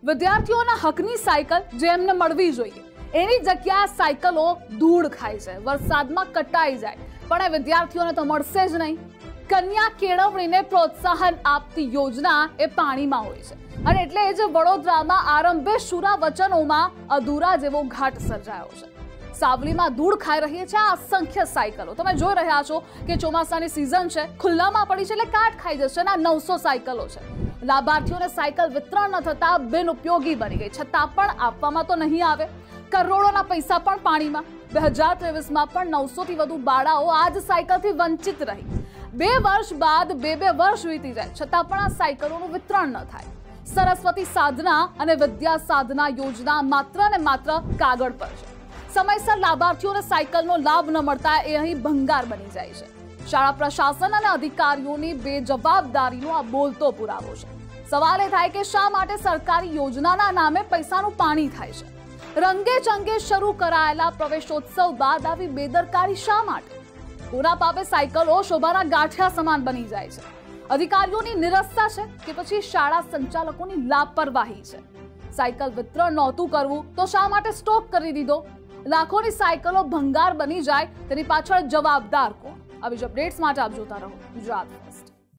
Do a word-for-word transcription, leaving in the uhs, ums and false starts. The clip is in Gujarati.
વિદ્યાર્થીઓના હકની સાયકલ જે એમને મળવી જોઈએ એની જગ્યાએ સાયકલો ધૂળ ખાય છે, વરસાદમાં કટાઈ જાય, પણ એ વિદ્યાર્થીઓને તો મળશે જ નહીં। કન્યા કેળવણીને પ્રોત્સાહન આપતી યોજના એ પાણીમાં હોય છે અને એટલે જ વડોદરામાં આરંભે શુરા વચનોમાં અધૂરા જેવો ઘાટ સર્જાયો છે। સાવલીમાં ધૂળ ખાઈ રહી છે આ અસંખ્ય સાયકલો। તમે જોઈ રહ્યા છો કે ચોમાસાની સિઝન છે, ખુલ્લામાં પડી છે એટલે કાટ ખાઈ જશે અને આ નવસો સાયકલો છે। લાભાર્થીઓને સાયકલ વિતરણ ન થતા બિનઉપયોગી બની ગઈ, છતાં પણ આપવામાં તો નહીં આવે। કરોડોના પૈસા પણ પાણીમાં। બે હજાર ત્રેવીસમાં પણ નવસો થી વધુ બાળાઓ આ જ સાયકલથી વંચિત રહી। બે વર્ષ બાદ બે બે વર્ષ વીતી જાય છતાં પણ આ સાયકલોનું વિતરણ ન થાય। સરસ્વતી સાધના અને વિદ્યા સાધના યોજના માત્ર ને માત્ર કાગળ પર છે। સમયસર લાભાર્થીઓને સાયકલનો લાભ ન મળતા એ અહીં ભંગાર બની જાય છે। શાળા પ્રશાસન અને અધિકારીઓની બેજવાબદારીનો આ બોલતો પુરાવો છે। સવાલ એ થાય કે શા માટે સરકારી યોજનાના નામે પૈસાનું પાણી થાય છે? રંગે ચંગે શરૂ કરાયેલા પ્રવેશોત્સવ બાદ આવી બેદરકારી શા માટે? કોના પાપે સાયકલો શોભાના ગાંઠિયા સમાન બની જાય છે? અધિકારીઓની નિરસતા છે કે પછી શાળા સંચાલકોની લાપરવાહી છે? સાયકલ વિતરણ નહોતું કરવું તો શા માટે સ્ટોક કરી દીધો? લાખોની સાયકલો ભંગાર બની જાય તેની પાછળ જવાબદાર કોણ? આવી જ અપડેટ્સ માટે આપ જોતા રહો ગુજરાત ફર્સ્ટ।